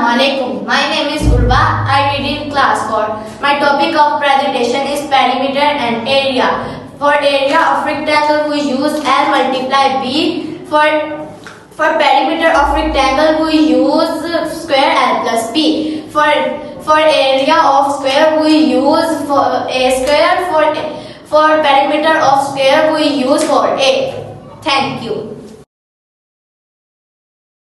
Assalamualaikum. My name is Urva. I read in class 4. My topic of presentation is perimeter and area. For area of rectangle we use L multiply B. For perimeter of rectangle we use square L plus B. For area of square we use A square. For perimeter of square we use 4A. Thank you.